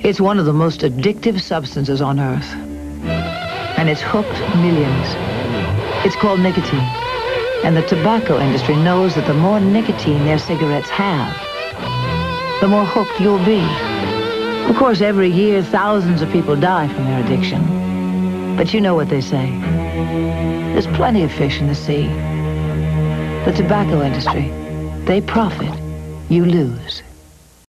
It's one of the most addictive substances on Earth. And it's hooked millions. It's called nicotine. And the tobacco industry knows that the more nicotine their cigarettes have, the more hooked you'll be. Of course, every year, thousands of people die from their addiction. But you know what they say. There's plenty of fish in the sea. The tobacco industry, they profit, you lose.